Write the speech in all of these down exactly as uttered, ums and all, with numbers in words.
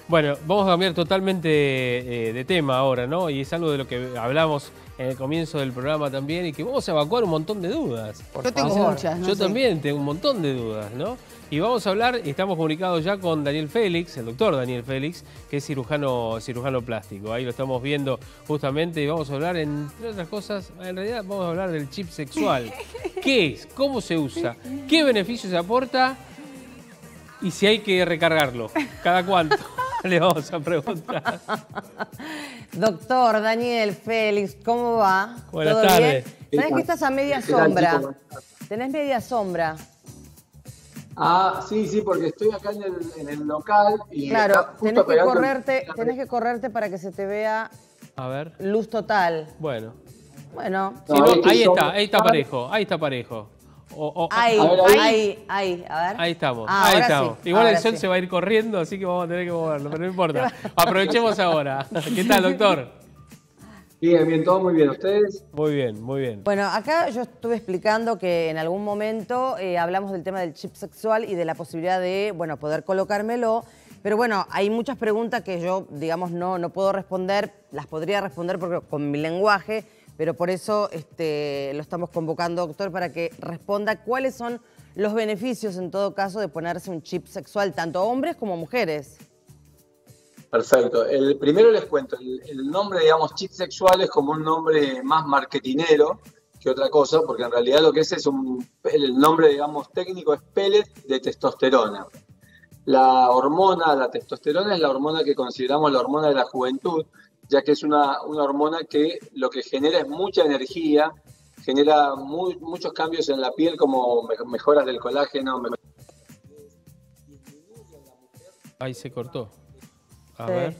Bueno, vamos a cambiar totalmente eh, de tema ahora, ¿no? Y es algo de lo que hablamos en el comienzo del programa también y que vamos a evacuar un montón de dudas. Yo tengo muchas, ¿no? Yo sé. también tengo un montón de dudas, ¿no? Y vamos a hablar, y estamos comunicados ya con Daniel Félix, el doctor Daniel Félix, que es cirujano, cirujano plástico. Ahí lo estamos viendo justamente y vamos a hablar, entre otras cosas, en realidad vamos a hablar del chip sexual. ¿Qué es? ¿Cómo se usa? ¿Qué beneficios aporta? Y si hay que recargarlo. ¿Cada cuánto? Le vamos a preguntar. Doctor Daniel Félix, ¿cómo va? Buenas ¿Todo tardes. bien? ¿Sabés que estás a media sombra? ¿Tenés media sombra? Ah, sí, sí, porque estoy acá en el, en el local y claro, está justo tenés que, pegando correrte, el- tenés que correrte para que se te vea A ver. luz total. Bueno. Bueno, Si No, no, es que ahí son- está, ahí está parejo, ahí está parejo. O- o- ahí, A ver, ahí. ahí, ahí, a ver. Ahí estamos, Ah, ahí ahora estamos. sí, Igual el ahora sol sí. se va a ir corriendo, así que vamos a tener que moverlo, pero no importa. Aprovechemos ahora. ¿Qué tal, doctor? Bien, bien, todo muy bien. ¿Ustedes? Muy bien, muy bien. Bueno, acá yo estuve explicando que en algún momento eh, hablamos del tema del chip sexual y de la posibilidad de, bueno, poder colocármelo. Pero bueno, hay muchas preguntas que yo, digamos, no, no puedo responder. Las podría responder porque, con mi lenguaje, pero por eso este, lo estamos convocando, doctor, para que responda cuáles son los beneficios, en todo caso, de ponerse un chip sexual, tanto hombres como mujeres. Perfecto. El, primero les cuento, el, el nombre, digamos, chip sexual es como un nombre más marketinero que otra cosa, porque en realidad lo que es es un, el nombre, digamos, técnico es pellet de testosterona. La hormona, la testosterona, es la hormona que consideramos la hormona de la juventud, ya que es una, una hormona que lo que genera es mucha energía, genera muy, muchos cambios en la piel, como me- mejoras del colágeno. me- Ahí se cortó. A Sí. ver.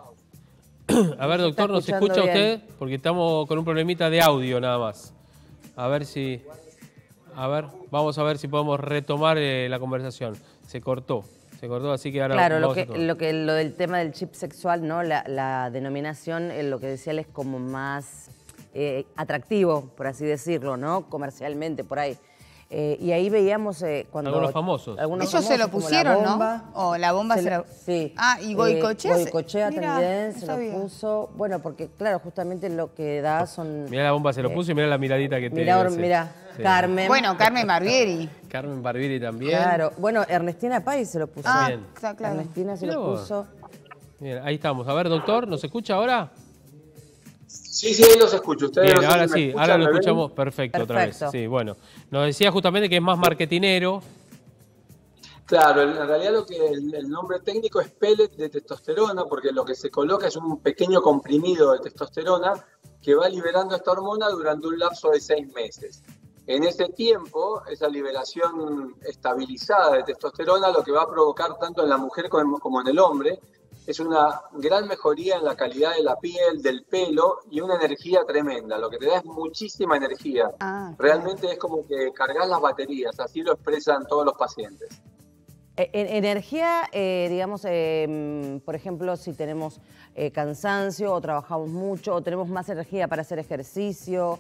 A ver, doctor, ¿nos escuchando escucha bien. usted? Porque estamos con un problemita de audio nada más. A ver si... A ver, vamos a ver si podemos retomar eh, la conversación. Se cortó, se cortó, así que ahora... Claro, lo vamos a que, tomar. lo que lo del tema del chip sexual, ¿no? La, la denominación, eh, lo que decía él es como más eh, atractivo, por así decirlo, ¿no? Comercialmente, por ahí. Eh, y ahí veíamos eh, cuando... Algunos famosos. algunos Ellos se lo famosos, como pusieron, La Bomba. ¿no? O La Bomba Se se lo- lo... Sí. Ah, ¿y Goicoechea? Eh, Goicoechea Mirá, también no se sabía. lo puso. Bueno, porque claro, justamente lo que da son... Mirá la bomba, se lo eh, puso y mirá la miradita que te Mirá, hace. mirá, Sí. Carmen. Bueno, Carmen Barbieri. Carmen Barbieri también. Claro. Bueno, Ernestina Pais se lo puso. Ah, Bien. está claro. Ernestina se Mirá lo vos. puso. Bien, ahí estamos. A ver, doctor, ¿nos escucha ahora? Sí, sí, ahí los escucho. Ustedes Bien, no sé ahora si me sí, escuchan, ahora lo ¿me ven? escuchamos perfecto, otra vez. Perfecto. Sí, bueno. Nos decía justamente que es más marketinero. Claro, en realidad lo que el, el nombre técnico es pellet de testosterona, porque lo que se coloca es un pequeño comprimido de testosterona que va liberando esta hormona durante un lapso de seis meses. En ese tiempo, esa liberación estabilizada de testosterona lo que va a provocar tanto en la mujer como, como en el hombre es una gran mejoría en la calidad de la piel, del pelo y una energía tremenda. Lo que te da es muchísima energía. Ah, Realmente es como que cargas las baterías, así lo expresan todos los pacientes. Eh, en- energía, eh, digamos, eh, mm, por ejemplo, si tenemos eh, cansancio o trabajamos mucho o tenemos más energía para hacer ejercicio,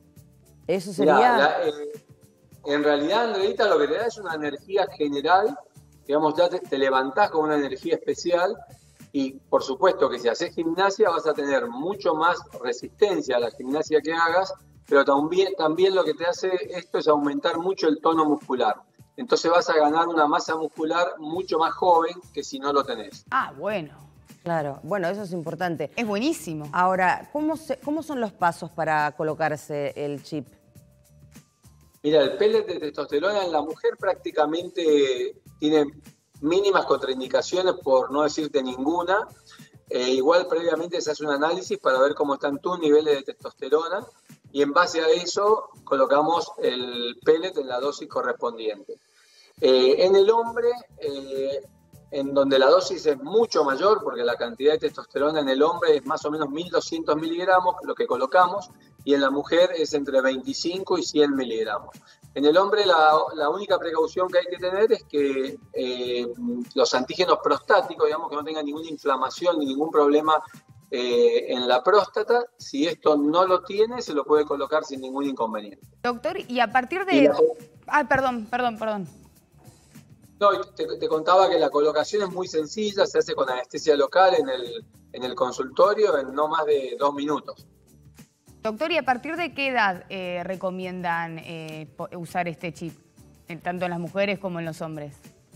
eso sería... Mirá, la- eh, en realidad, Andreita, lo que te da es una energía general, digamos, ya te, te levantás con una energía especial y por supuesto que si haces gimnasia vas a tener mucho más resistencia a la gimnasia que hagas, pero también, también lo que te hace esto es aumentar mucho el tono muscular. Entonces vas a ganar una masa muscular mucho más joven que si no lo tenés. Ah, bueno. Claro, bueno, eso es importante. Es buenísimo. Ahora, ¿cómo, se- ¿cómo son los pasos para colocarse el chip? Mira, el pellet de testosterona en la mujer prácticamente tiene mínimas contraindicaciones, por no decirte ninguna. Eh, igual previamente se hace un análisis para ver cómo están tus niveles de testosterona y en base a eso colocamos el pellet en la dosis correspondiente. Eh, en el hombre, eh, en donde la dosis es mucho mayor, porque la cantidad de testosterona en el hombre es más o menos mil doscientos miligramos, lo que colocamos, y en la mujer es entre veinticinco y cien miligramos. En el hombre la, la única precaución que hay que tener es que eh, los antígenos prostáticos, digamos, que no tengan ninguna inflamación ni ningún problema eh, en la próstata, si esto no lo tiene, se lo puede colocar sin ningún inconveniente. Doctor, y a partir Y de... la- Ah, perdón, perdón, perdón. No, te, te contaba que la colocación es muy sencilla, se hace con anestesia local en el, en el consultorio en no más de dos minutos. Doctor, ¿y a partir de qué edad eh, recomiendan eh, usar este chip? Tanto en las mujeres como en los hombres.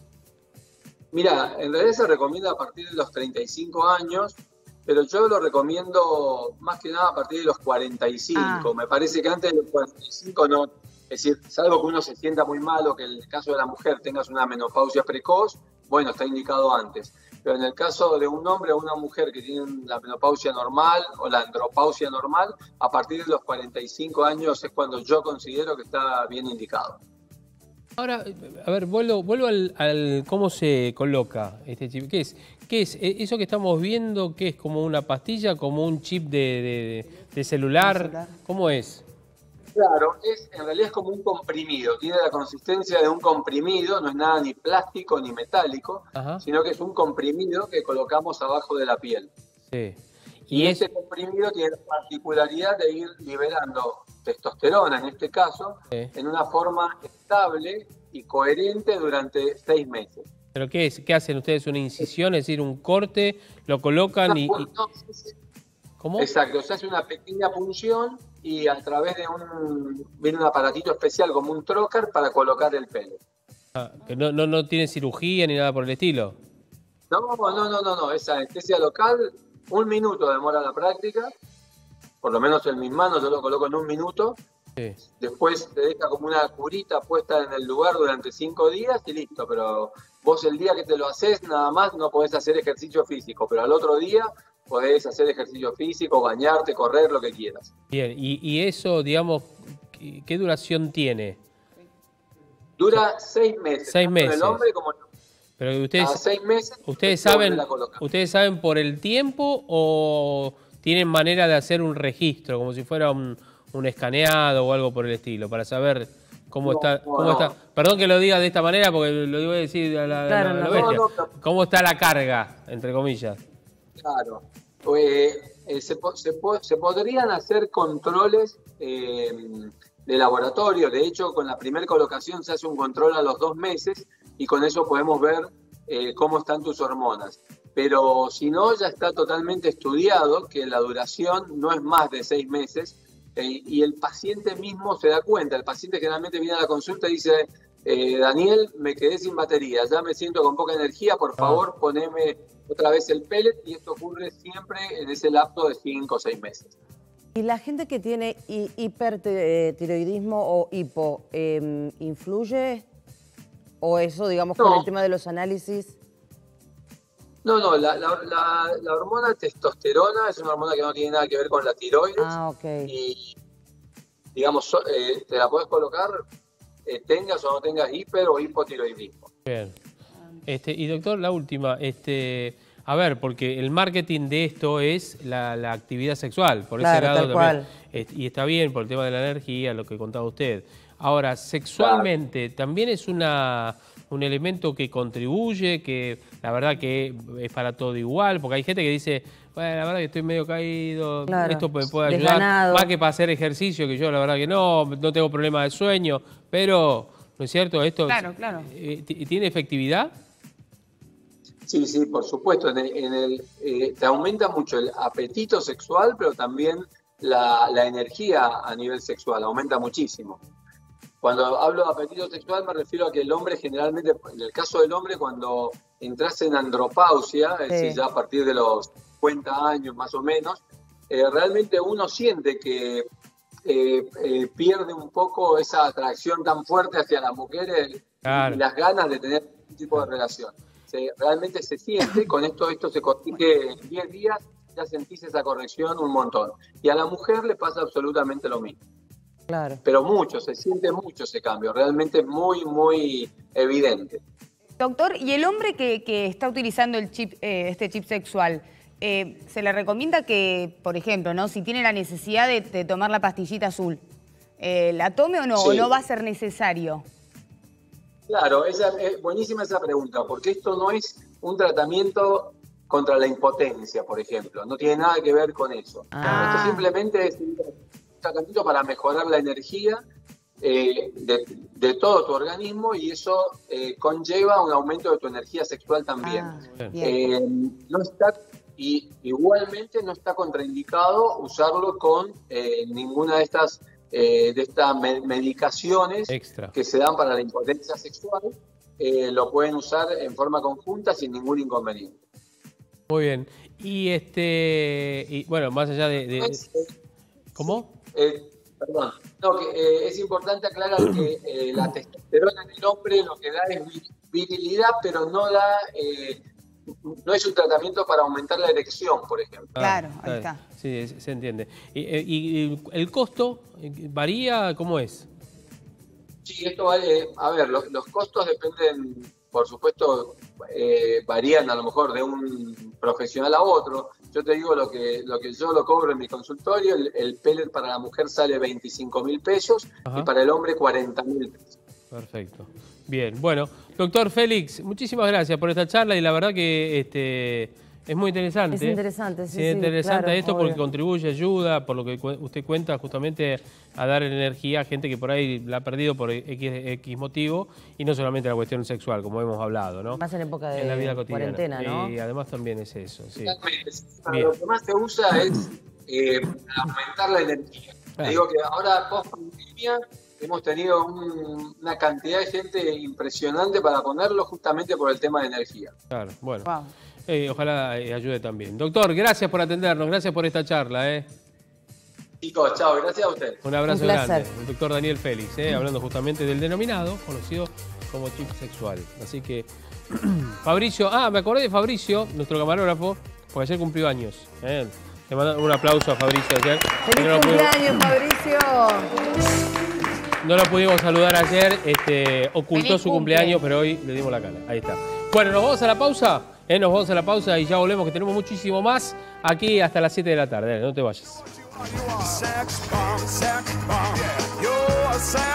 Mira, en realidad se recomienda a partir de los treinta y cinco años, pero yo lo recomiendo más que nada a partir de los cuarenta y cinco. Ah. Me parece que antes de los cuarenta y cinco no, es decir, salvo que uno se sienta muy mal o que en el caso de la mujer tengas una menopausia precoz, bueno, está indicado antes. Pero en el caso de un hombre o una mujer que tienen la menopausia normal o la andropausia normal, a partir de los cuarenta y cinco años es cuando yo considero que está bien indicado. Ahora, a ver, vuelvo, vuelvo al, al cómo se coloca este chip. ¿Qué es? ¿Qué es? ¿Eso que estamos viendo, qué es? ¿Como una pastilla, como un chip de, de, de celular? celular? ¿Cómo es? Claro, es, en realidad es como un comprimido. Tiene la consistencia de un comprimido, no es nada ni plástico ni metálico, Ajá. sino que es un comprimido que colocamos abajo de la piel. Sí. Y, y es... ese comprimido tiene la particularidad de ir liberando testosterona, en este caso, sí. en una forma estable y coherente durante seis meses. ¿Pero qué es? ¿Qué hacen ustedes? ¿Una incisión? Es decir, un corte, lo colocan y... y... ¿Cómo? Exacto, se hace una pequeña punción y a través de un... viene un aparatito especial como un trocar para colocar el pelo. Ah, que no, no, no tiene cirugía ni nada por el estilo. No, no, no, no, no, es anestesia local, un minuto demora la práctica, por lo menos en mis manos yo lo coloco en un minuto, sí. Después te deja como una curita puesta en el lugar durante cinco días y listo, pero vos el día que te lo haces nada más no podés hacer ejercicio físico, pero al otro día podés hacer ejercicio físico, bañarte, correr, lo que quieras. Bien, y, y eso, digamos, ¿qué, qué duración tiene? Dura seis meses. Seis meses. El hombre como pero ustedes, cada seis meses ustedes saben, ¿ustedes saben por el tiempo o tienen manera de hacer un registro, como si fuera un, un escaneado o algo por el estilo, para saber cómo, no, está, cómo no. está? Perdón que lo diga de esta manera, porque lo voy a decir a la, claro, a la, a la bestia. No, no, no. ¿Cómo está la carga, entre comillas? Claro. Eh, eh, se, se, se podrían hacer controles eh, de laboratorio. De hecho, con la primera colocación se hace un control a los dos meses y con eso podemos ver eh, cómo están tus hormonas. Pero si no, ya está totalmente estudiado que la duración no es más de seis meses eh, y el paciente mismo se da cuenta. El paciente generalmente viene a la consulta y dice, eh, Daniel, me quedé sin batería, ya me siento con poca energía, por favor, poneme otra vez el pellet, y esto ocurre siempre en ese lapso de cinco o seis meses. ¿Y la gente que tiene hipertiroidismo o hipo, eh, influye? ¿O eso, digamos, no. con el tema de los análisis? No, no, la, la, la, la hormona testosterona es una hormona que no tiene nada que ver con la tiroides. Ah, ok. Y, digamos, eh, te la puedes colocar, eh, tengas o no tengas hiper o hipotiroidismo. Bien. Este, y doctor, la última, este, a ver, porque el marketing de esto es la, la actividad sexual, por claro, ese lado tal también, cual. Y está bien por el tema de la energía, lo que contaba usted. Ahora, sexualmente, claro. también es una, un elemento que contribuye, que la verdad que es para todo igual, porque hay gente que dice, bueno, la verdad que estoy medio caído, claro. esto me puede ayudar, Desganado. más que para hacer ejercicio, que yo la verdad que no, no tengo problema de sueño, pero, ¿no es cierto? Esto claro, claro. Eh, ¿tiene efectividad? Sí, sí, por supuesto. En el, en el, eh, te aumenta mucho el apetito sexual, pero también la, la energía a nivel sexual, aumenta muchísimo. Cuando hablo de apetito sexual me refiero a que el hombre generalmente, en el caso del hombre, cuando entras en andropausia, sí. es decir, ya a partir de los cincuenta años más o menos, eh, realmente uno siente que eh, eh, pierde un poco esa atracción tan fuerte hacia las mujeres claro. y las ganas de tener un tipo de relación. Se, realmente se siente, con esto esto se corrige en diez días, ya sentís esa corrección un montón. Y a la mujer le pasa absolutamente lo mismo. Claro. Pero mucho, se siente mucho ese cambio, realmente muy, muy evidente. Doctor, ¿y el hombre que, que está utilizando el chip, eh, este chip sexual, eh, se le recomienda que, por ejemplo, ¿no? si tiene la necesidad de, de tomar la pastillita azul, eh, ¿la tome o no? Sí. ¿O no va a ser necesario? Claro, esa, es buenísima esa pregunta, porque esto no es un tratamiento contra la impotencia, por ejemplo. No tiene nada que ver con eso. Ah. Esto simplemente es un tratamiento para mejorar la energía eh, de, de todo tu organismo y eso eh, conlleva un aumento de tu energía sexual también. Ah, eh, no está, y igualmente no está contraindicado usarlo con eh, ninguna de estas, eh, de estas me medicaciones extra que se dan para la impotencia sexual. Eh, lo pueden usar en forma conjunta sin ningún inconveniente. Muy bien. Y este, y bueno, más allá de... de... ¿Cómo? Eh, perdón. No, que eh, es importante aclarar que eh, la testosterona en el hombre lo que da es virilidad, pero no da, eh, no es un tratamiento para aumentar la erección, por ejemplo. Claro, Ah, ahí está. Sí, se entiende. ¿Y, y, y el costo varía? ¿Cómo es? Sí, esto vale, a ver, los, los costos dependen, por supuesto, eh, varían a lo mejor de un profesional a otro. Yo te digo lo que, lo que yo lo cobro en mi consultorio, el, el pellet para la mujer sale veinticinco mil pesos. Ajá. Y para el hombre cuarenta mil pesos. Perfecto. Bien, bueno, doctor Félix, muchísimas gracias por esta charla y la verdad que este es muy interesante. Es interesante, sí, Es interesante sí, claro, esto obvio. porque contribuye, ayuda, por lo que usted cuenta justamente a dar energía a gente que por ahí la ha perdido por X, X motivo y no solamente la cuestión sexual, como hemos hablado, ¿no? Más en época de en la vida cotidiana. cuarentena, ¿no? Y además también es eso, sí. Para lo que más se usa es eh, para aumentar la energía. Claro. Te digo que ahora post pandemia hemos tenido un, una cantidad de gente impresionante para ponerlo justamente por el tema de energía. Claro, bueno. Wow. Eh, ojalá eh, ayude también. Doctor, gracias por atendernos, gracias por esta charla. Eh. Chicos, chao, gracias a ustedes. Un abrazo Un grande. El doctor Daniel Félix, eh, hablando justamente del denominado, conocido como chip sexual. Así que, Fabricio, ah, me acordé de Fabricio, nuestro camarógrafo, porque ayer cumplió años. Eh. Le mando un aplauso a Fabricio ayer. ¡Feliz no cumpleaños, pudimos... Fabricio! No lo pudimos saludar ayer, este, ocultó Feliz su cumple. cumpleaños, pero hoy le dimos la cara. Ahí está. Bueno, nos vamos a la pausa. Eh, nos vamos a la pausa y ya volvemos, que tenemos muchísimo más aquí hasta las siete de la tarde. No te vayas.